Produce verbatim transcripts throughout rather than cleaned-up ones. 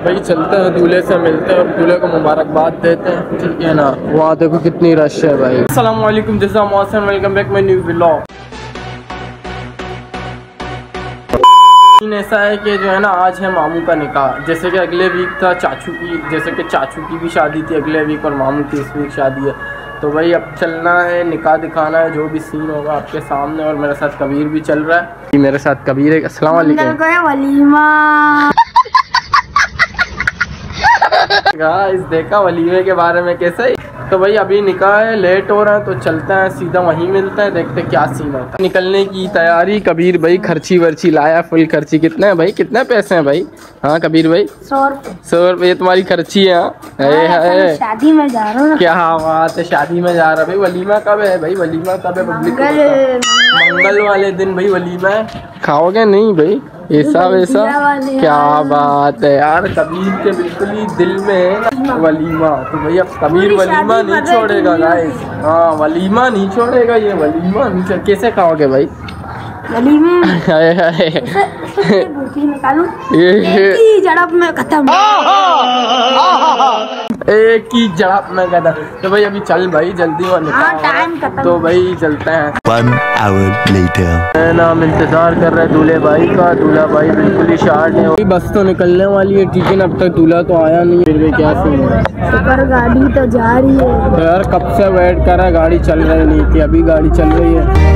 भाई चलते हैं, दूल्हे से मिलते हैं और दूल्हे को मुबारकबाद देते हैं, ठीक है ना। वहाँ देखो कितनी रश है भाई। अस्सलाम वालेकुम, जज़ा मौसम, welcome back my new vlog. ऐसा है कि जो है ना आज है मामू का निकाह। जैसे कि अगले वीक था चाचू की, जैसे कि चाचू की भी शादी थी अगले वीक और मामू की इस वीक शादी है। तो भाई अब चलना है, निकाह दिखाना है, जो भी सीन होगा आपके सामने। और मेरे साथ कबीर भी चल रहा है, मेरे साथ कबीर है। अस्सलाम वालेकुम। वलीमा गाइस देखा वलीमे के बारे में कैसे। तो भाई अभी निकाह है, लेट हो रहा है तो चलते हैं, सीधा वहीं मिलते हैं, देखते क्या सीन होता है। निकलने की तैयारी। कबीर भाई खर्ची वर्ची लाया, फुल खर्ची। कितने हैं भाई, कितने पैसे हैं भाई? हाँ कबीर भाई सौ रुपये। सौ रुपये तुम्हारी खर्ची है। हाँ शादी में जा रहा हूँ। क्या बात है, शादी में जा रहा है भाई। वलीमा कब है भाई? वलीमा कब है? पब्लिक मंगल वाले दिन भाई वलीमा है। खाओगे नहीं भाई ऐसा वैसा? क्या बात है यार, कबीर के बिल्कुल ही दिल में है ना वलीमा। तो भाई अब कबीर वलीमा नहीं छोड़ेगा गाइस। हाँ वलीमा नहीं छोड़ेगा ये, वलीमा नहीं छोड़। कैसे खाओगे भाई वलीमा? झड़प में खत्म, एक ही झड़प में खत्म। तो भाई अभी चल भाई जल्दी वहाँ निकाल। तो भाई चलते हैं। One hour later. नाम इंतजार कर रहे हैं दूल्हे भाई का। दूल्हा भाई बिल्कुल ही शार्ट है। बस तो निकलने वाली है, ठीक है ना। अब तक दूल्हा तो आया नहीं। फिर भी क्या सीन है, पर गाड़ी तो जा रही है। तो यार कब से वेट कर रहा है, गाड़ी चल रही नहीं थी, अभी गाड़ी चल रही है।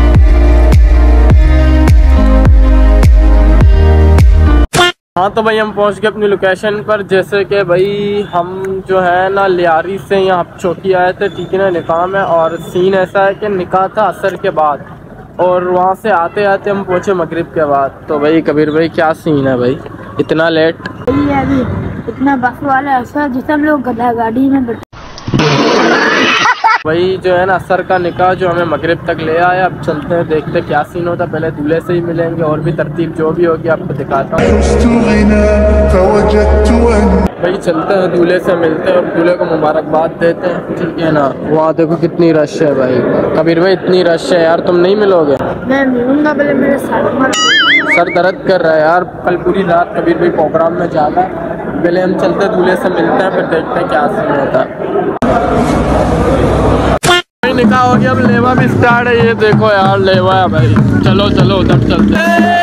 हाँ तो भाई हम पहुंच गए अपनी लोकेशन पर। जैसे कि भाई हम जो है ना लियारी से यहाँ चौकी आए थे, ठीक है ना, निकाह में। और सीन ऐसा है कि निकाह था असर के बाद और वहाँ से आते आते हम पहुँचे मगरिब के बाद। तो भाई कबीर भाई क्या सीन है भाई, इतना लेट? अभी इतना बस वाला ऐसा जिस हम लोग गधा गाड़ी में बैठे। वही जो है ना असर का निकाह जो हमें मगरिब तक ले आया। अब चलते हैं, देखते क्या सीन होता है। पहले दूल्हे से ही मिलेंगे और भी तरतीब जो भी होगी आपको दिखाता हूँ। भाई चलते हैं, दूल्हे से मिलते हैं और दूल्हे को मुबारकबाद देते हैं, ठीक है ना। वहाँ देखो कितनी रश है भाई। कबीर भाई इतनी रश है यार, तुम नहीं मिलोगे? मैं मिलूंगा, पहले मेरे सर सर दर्द कर रहा है यार। कल पूरी रात कबीर भाई प्रोग्राम में जाना है। पहले हम चलते हैं, दूल्हे से मिलते हैं, फिर देखते हैं क्या सीन होता है। निकाह हो गया, अब लेवा भी स्टार्ट है। ये देखो यार लेवा है भाई। चलो चलो उधर चलते हैं।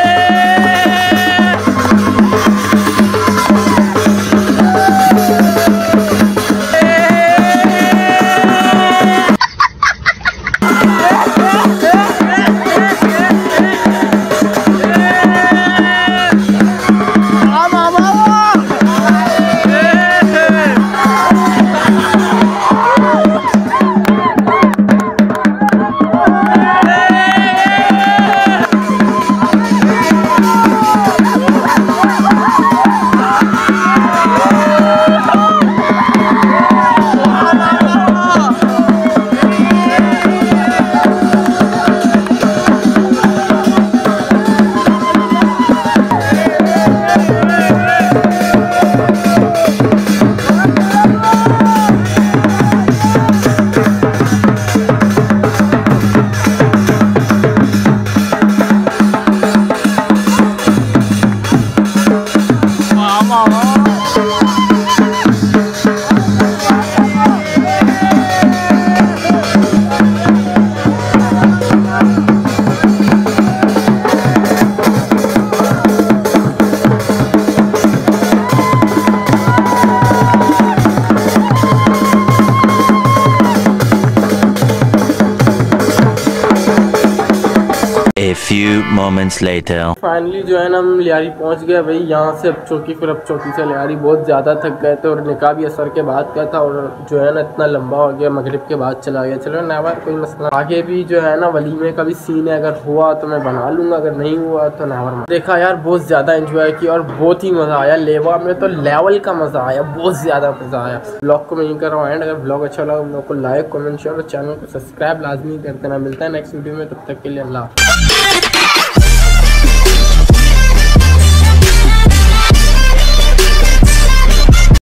A few moments later. Finally जो है ना हम लियारी पहुंच गए भाई। यहाँ से अब चौकी, फिर अब चौकी से लियारी। बहुत ज़्यादा थक गए थे और निकाह भी असर के बाद का था और जो है ना इतना लंबा हो गया, मगरिब के बाद चला गया। चलो नेवर, कोई मसला। आगे भी जो है ना वलीमे का भी सीन है, अगर हुआ तो मैं बना लूँगा, अगर नहीं हुआ तो नेवर। देखा यार बहुत ज़्यादा इंजॉय किया और बहुत ही मज़ा आया। लेवा में तो लेवल का मज़ा आया, बहुत ज़्यादा मज़ा आया। ब्लॉग को मैं यहीं कर रहा हूँ एंड। अगर ब्लॉग अच्छा लगा हम लोग को लाइक कमेंट शेयर और चैनल को सब्सक्राइब लाजमी कर देना। मिलता है नेक्स्ट वीडियो में, तब तक के लिए अल्लाह।